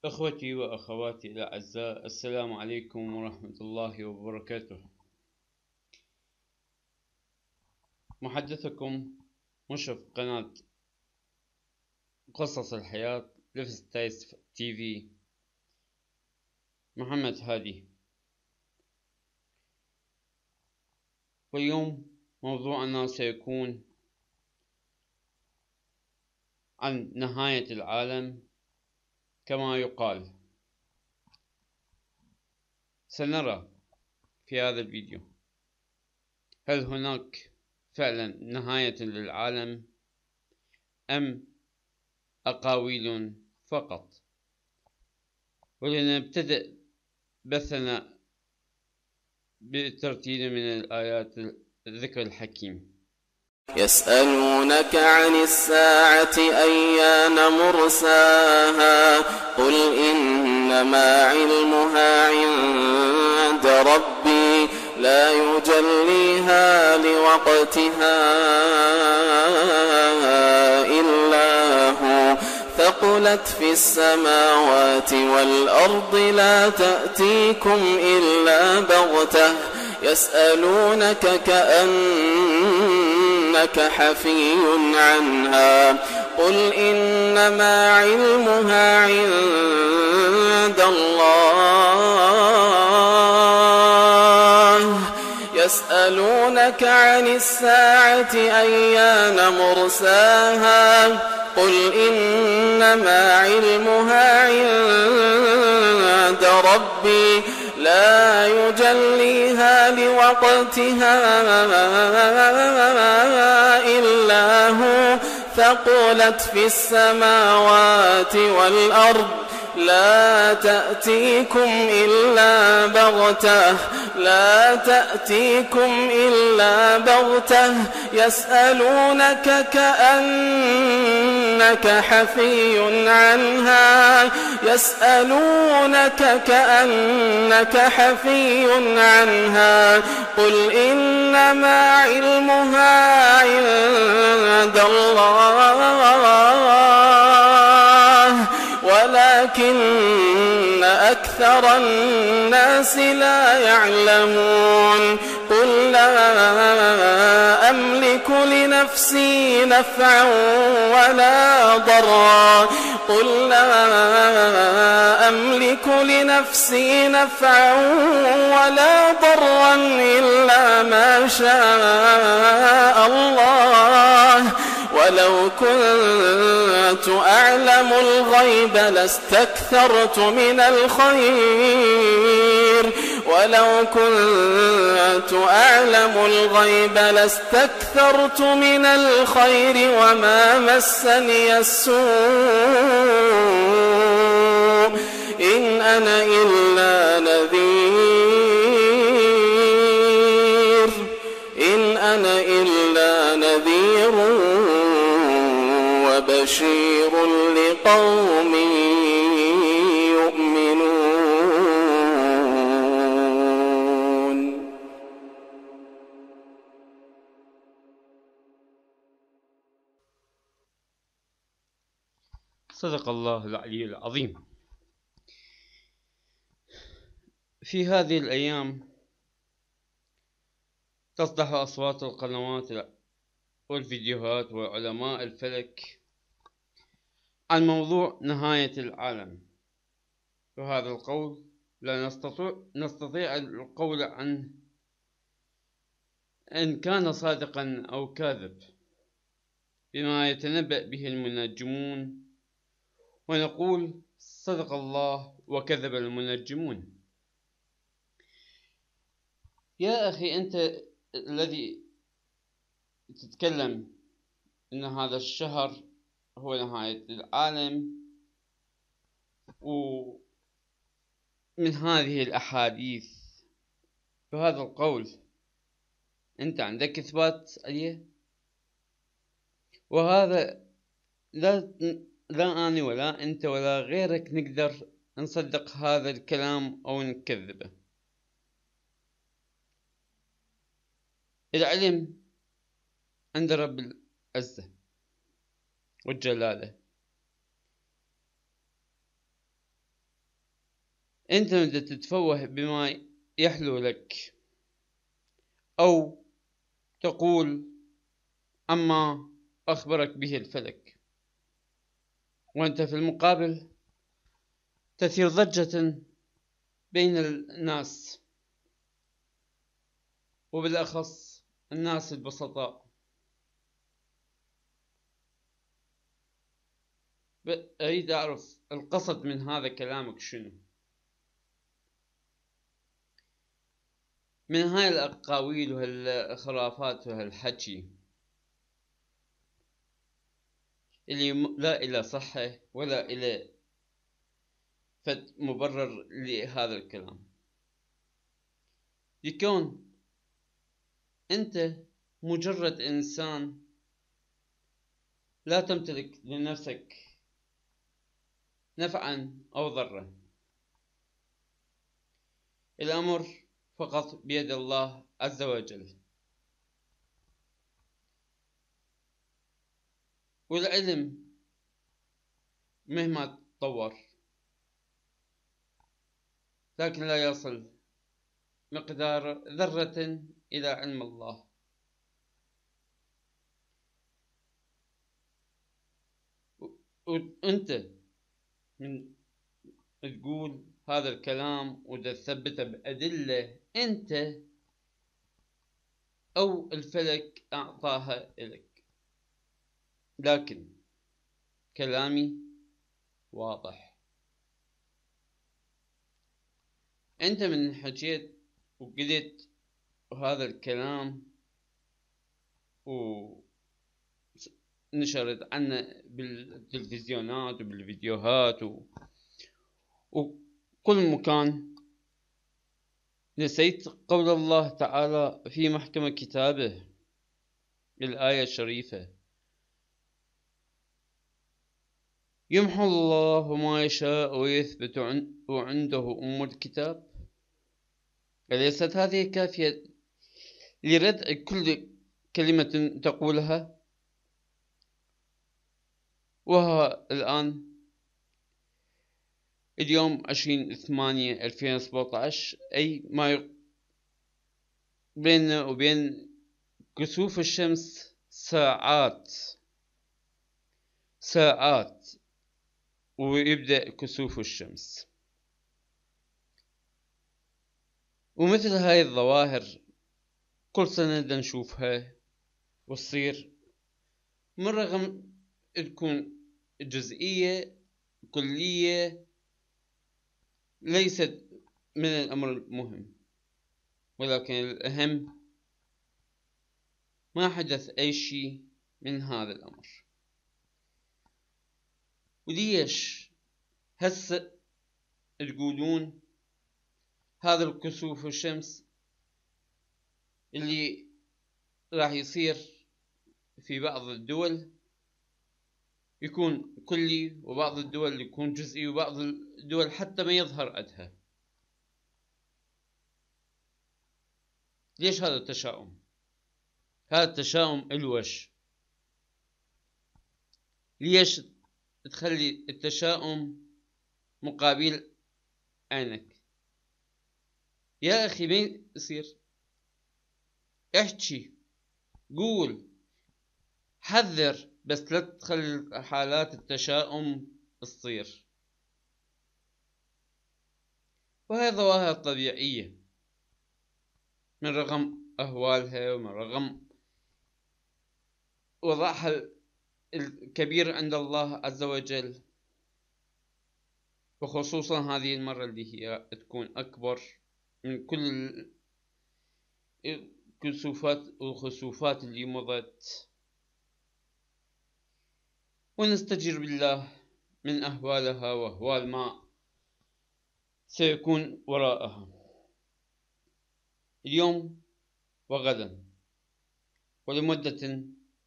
إخوتي وأخواتي الأعزاء، السلام عليكم ورحمة الله وبركاته. محدثكم مشرف قناة قصص الحياة ليفستايس تي في، محمد هادي. واليوم موضوعنا سيكون عن نهاية العالم كما يقال. سنرى في هذا الفيديو هل هناك فعلا نهاية للعالم أم أقاويل فقط. ولنبتدئ بثنا بترتيل من الآيات الذكر الحكيم. يسألونك عن الساعة أيان مرساها قل إنما علمها عند ربي لا يجليها لوقتها إلا هو ثقلت في السماوات والأرض لا تأتيكم إلا بغتة يسألونك كأنك حفي عنها قل إنما علمها عند الله يسألونك عن الساعة أيان مرساها قل إنما علمها عند ربي لا يجليها لوقتها إلا هو ثقلت في السماوات والأرض لا تأتيكم إلا بغتة يسألونك كأنك حفي عنها قل إنما علمها عند الله ولكن أكثر الناس لا يعلمون قل لا أملك لنفسي نفعا ولا ضرا إلا ما شاء الله ولو كنت أعلم الغيب لاستكثرت من الخير وما مسني السوء إن أنا إلا نذير وبشير لقوم يؤمنون. صدق الله العلي العظيم. في هذه الأيام تصدح أصوات القنوات والفيديوهات وعلماء الفلك عن موضوع نهاية العالم، وهذا القول لا نستطيع القول عنه إن كان صادقا أو كاذب بما يتنبأ به المنجمون، ونقول صدق الله وكذب المنجمون. يا أخي، أنت الذي تتكلم إن هذا الشهر هو نهاية العالم، ومن هذه الأحاديث وهذا القول أنت عندك إثبات عليه؟ وهذا لا أنا ولا أنت ولا غيرك نقدر نصدق هذا الكلام أو نكذبه. العلم عند رب العزة والجلالة، أنت بدك تتفوه بما يحلو لك، أو تقول عما أخبرك به الفلك، وأنت في المقابل تثير ضجة بين الناس، وبالأخص الناس البسطاء. أريد أعرف القصد من هذا كلامك شنو؟ من هاي الأقاويل وهالخرافات وهالحكي اللي لا إلى صحة ولا إلى مبرر لهذا الكلام، يكون أنت مجرد إنسان لا تمتلك لنفسك نفعا أو ضرا. الأمر فقط بيد الله عز وجل، والعلم مهما تطور لكن لا يصل مقدار ذرة إلى علم الله. وأنت من تقول هذا الكلام وتثبته بأدلة أنت أو الفلك أعطاها لك، لكن كلامي واضح. أنت من حكيت وقلت هذا الكلام ونشرت عنه بالتلفزيونات وبالفيديوهات وكل مكان، نسيت قول الله تعالى في محكمة كتابه الآية الشريفة: يمحو الله ما يشاء ويثبت وعنده أم الكتاب. أليست هذه كافية لردع كل كلمة تقولها؟ وها الآن اليوم 20/8/2017، أي ما بيننا وبين كسوف الشمس ساعات ويبدأ كسوف الشمس. ومثل هاي الظواهر كل سنة نشوفها وتصير، من رغم تكون جزئية كلية ليست من الأمر المهم، ولكن الأهم ما حدث أي شيء من هذا الأمر. وليش هسه تقولون هذا الكسوف الشمس اللي راح يصير في بعض الدول يكون كلي، وبعض الدول يكون جزئي، وبعض الدول حتى ما يظهر عندها؟ ليش هذا التشاؤم؟ هذا التشاؤم الوش. ليش تخلي التشاؤم مقابل عينك؟ يا أخي ما يصير. احكي، قول، حذر، بس لا تخلي حالات التشاؤم تصير. وهي ظواهر طبيعية من رغم أهوالها ومن رغم وضعها الكبير عند الله عز وجل، وخصوصا هذه المرة اللي هي تكون أكبر من كل الكسوفات والخسوفات اللي مضت. ونستجير بالله من أهوالها وأهوال ما سيكون وراءها اليوم وغدا، ولمدة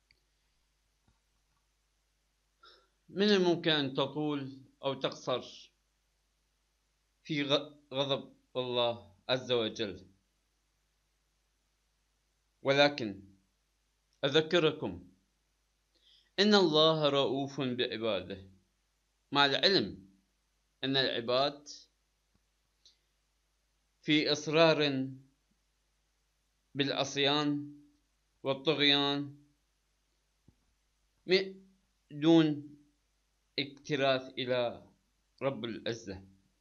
من الممكن أن تطول أو تقصر في غضب الله عز وجل. ولكن أذكركم إن الله رؤوف بعباده، مع العلم أن العباد في إصرار بالعصيان والطغيان دون اكتراث إلى رب العزة.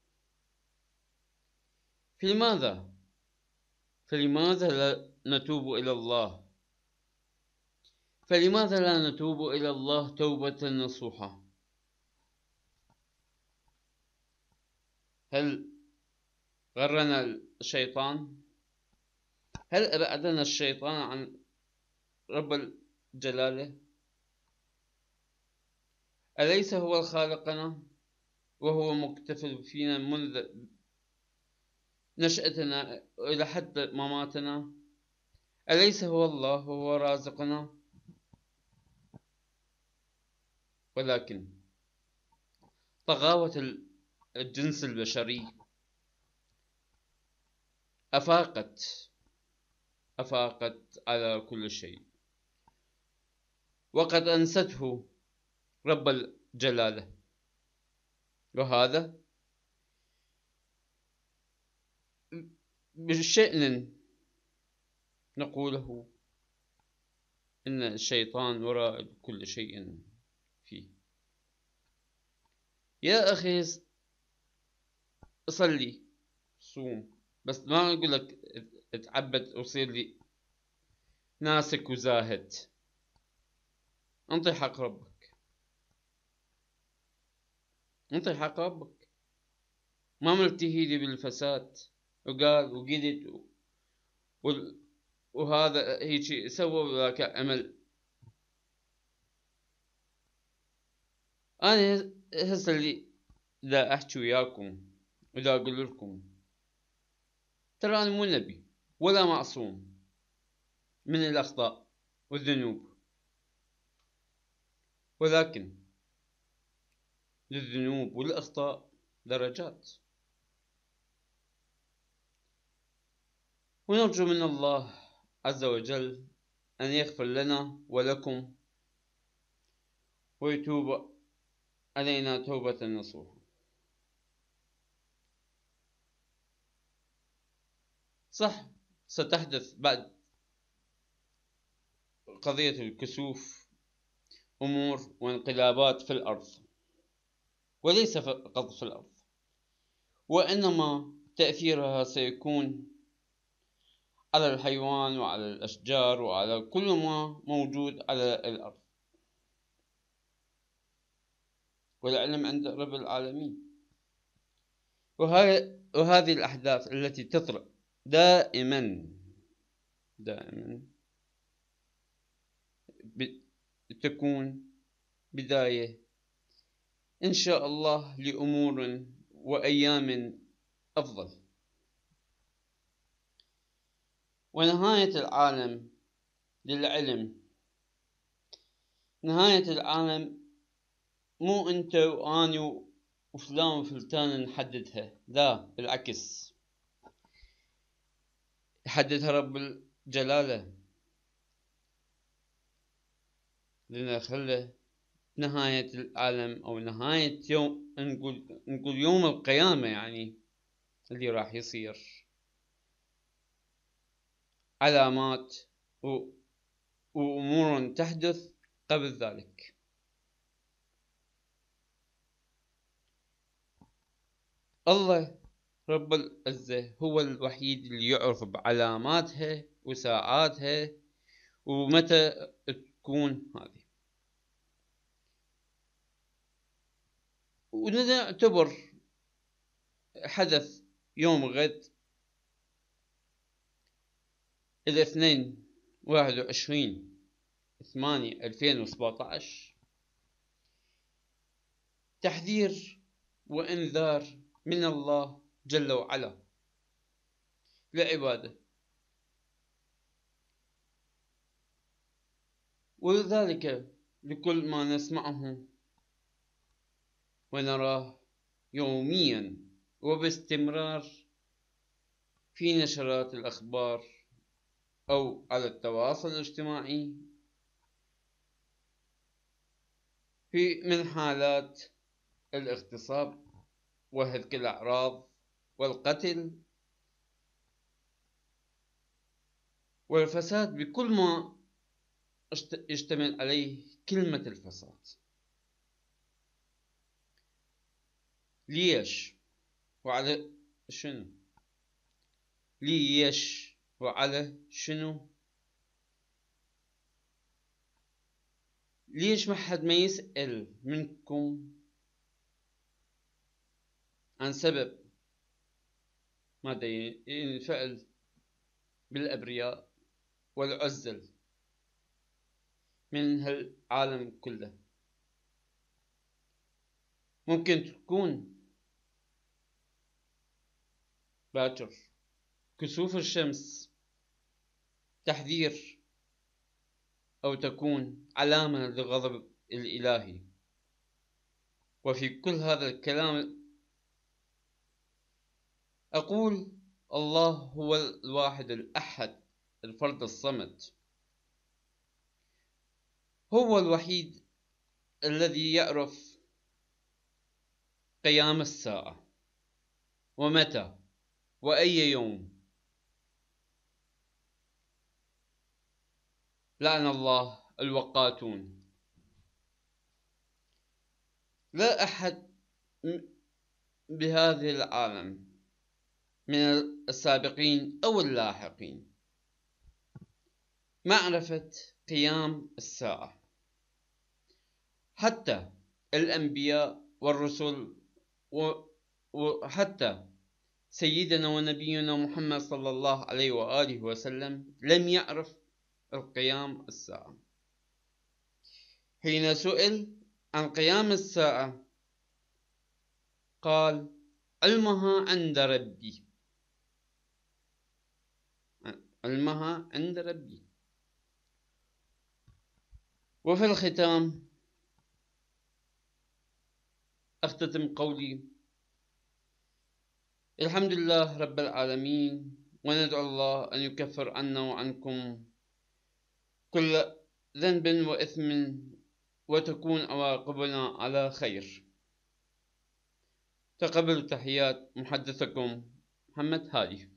فلماذا لا نتوب إلى الله؟ فلماذا لا نتوب إلى الله توبة نصوحة؟ هل غرنا الشيطان؟ هل أبعدنا الشيطان عن رب الجلالة؟ أليس هو خالقنا وهو مكتفل فينا منذ نشأتنا إلى حد مماتنا؟ أليس هو الله وهو رازقنا؟ ولكن طغاوة الجنس البشري أفاقت على كل شيء، وقد أنسته رب الجلالة. وهذا بشأن نقوله إن الشيطان وراء كل شيء فيه. يا أخي صلي صوم، بس ما أقول لك اتعبد وصير لي ناسك وزاهد. انطي حق ربك، انطي حق ربك. ما ملتهي بالفساد وقال وقدت وهذا هيك سوى وذاك عمل. أنا هسه اللي دا أحكي وياكم ودا أقول لكم، ترى أنا مو نبي ولا معصوم من الأخطاء والذنوب، ولكن للذنوب والأخطاء درجات، ونرجو من الله عز وجل أن يغفر لنا ولكم ويتوب علينا توبة نصوحا. صح، ستحدث بعد قضية الكسوف أمور وانقلابات في الأرض، وليس فقط في الأرض، وإنما تأثيرها سيكون على الحيوان وعلى الأشجار وعلى كل ما موجود على الأرض، والعلم عند رب العالمين. وهذه الأحداث التي تطرأ دائما تكون بداية إن شاء الله لأمور وأيام أفضل. ونهاية العالم للعلم، نهاية العالم مو أنت وأنا وفلان وفلتان نحددها، لا بالعكس، يحددها رب الجلالة لنخله نهاية العالم أو نهاية يوم، نقول يوم القيامة، يعني اللي راح يصير علامات وأمور تحدث قبل ذلك. الله رب العزة هو الوحيد اللي يعرف بعلاماتها وساعاتها ومتى تكون هذه. ونعتبر حدث يوم غد الاثنين 21/8/2017 تحذير وإنذار من الله جل وعلا لعباده، ولذلك لكل ما نسمعه ونراه يوميا وباستمرار في نشرات الأخبار أو على التواصل الاجتماعي من حالات الاغتصاب وهتك الأعراض والقتل والفساد بكل ما يشتمل عليه كلمة الفساد. ليش وعلى شنو؟ ليش وعلى شنو؟ ليش ما حد ما يسأل منكم عن سبب ماذا ينفعل بالأبرياء والعزل من هالعالم كله؟ ممكن تكون باكر كسوف الشمس تحذير، أو تكون علامة للغضب الإلهي. وفي كل هذا الكلام أقول الله هو الواحد الأحد الفرد الصمد، هو الوحيد الذي يعرف قيام الساعة ومتى وأي يوم. لعن الله الوقاتون. لا أحد بهذه العالم من السابقين أو اللاحقين معرفة قيام الساعة، حتى الأنبياء والرسل، وحتى سيدنا ونبينا محمد صلى الله عليه وآله وسلم لم يعرف القيام الساعة. حين سئل عن قيام الساعة قال: علمها عند ربي، علمها عند ربي. وفي الختام أختتم قولي: الحمد لله رب العالمين، وندعو الله أن يكفر عنا وعنكم كل ذنب وإثم، وتكون عواقبنا على خير. تقبلوا تحيات محدثكم محمد هادي.